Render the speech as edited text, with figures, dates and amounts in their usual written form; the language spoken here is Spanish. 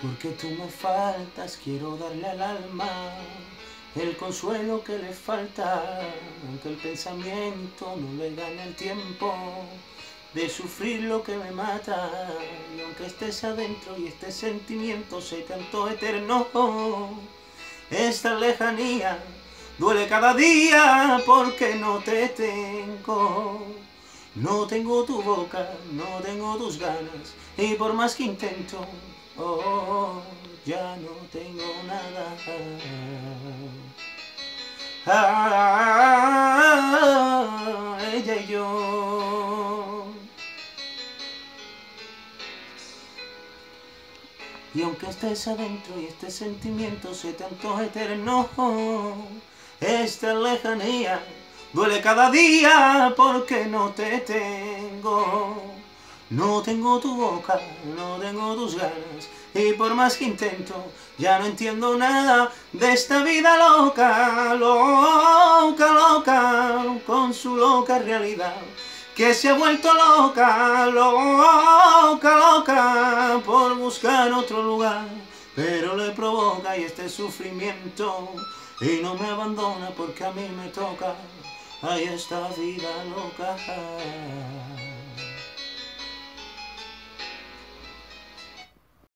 Porque tú me faltas, quiero darle al alma el consuelo que le falta, aunque el pensamiento no le gane el tiempo de sufrir lo que me mata. Y aunque estés adentro y este sentimiento se cantó eterno, esta lejanía duele cada día porque no te tengo. No tengo tu boca, no tengo tus ganas, y por más que intento, ya no tengo nada. Ella y yo. Y aunque estés adentro y este sentimiento se te antoje eterno, esta lejanía duele cada día porque no te tengo. No tengo tu boca, no tengo tus ganas, y por más que intento, ya no entiendo nada de esta vida loca, loca, loca, con su loca realidad, que se ha vuelto loca, loca, loca, por buscar otro lugar, pero le provoca y este sufrimiento, y no me abandona porque a mí me toca, ay, esta vida loca.